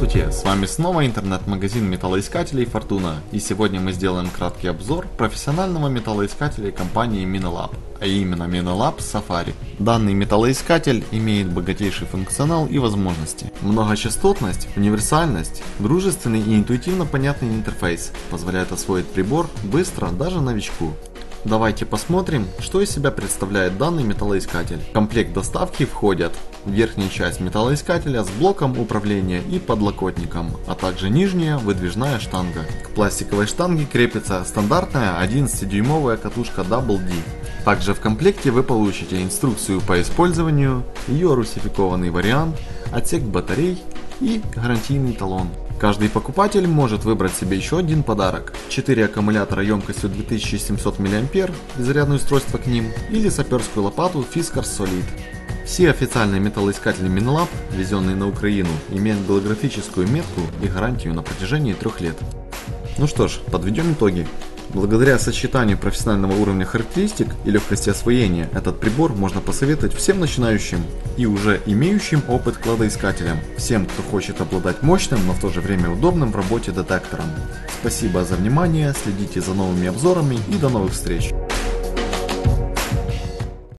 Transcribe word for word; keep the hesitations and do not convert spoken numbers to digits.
Здравствуйте, с вами снова интернет-магазин металлоискателей Fortuna, и сегодня мы сделаем краткий обзор профессионального металлоискателя компании Minolab, а именно Minolab Safari. Данный металлоискатель имеет богатейший функционал и возможности. Многочастотность, универсальность, дружественный и интуитивно понятный интерфейс позволяет освоить прибор быстро даже новичку. Давайте посмотрим, что из себя представляет данный металлоискатель. В комплект доставки входят верхняя часть металлоискателя с блоком управления и подлокотником, а также нижняя выдвижная штанга. К пластиковой штанге крепится стандартная одиннадцатидюймовая катушка Double D. Также в комплекте вы получите инструкцию по использованию, ее русификованный вариант, отсек батарей и гарантийный талон. Каждый покупатель может выбрать себе еще один подарок: четыре аккумулятора емкостью две тысячи семьсот миллиампер и зарядное устройство к ним, или саперскую лопату Fiskars Solid. Все официальные металлоискатели Minolab, ввезенные на Украину, имеют голографическую метку и гарантию на протяжении трех лет. Ну что ж, подведем итоги. Благодаря сочетанию профессионального уровня характеристик и легкости освоения, этот прибор можно посоветовать всем начинающим и уже имеющим опыт кладоискателям, всем, кто хочет обладать мощным, но в то же время удобным в работе детектором. Спасибо за внимание, следите за новыми обзорами и до новых встреч!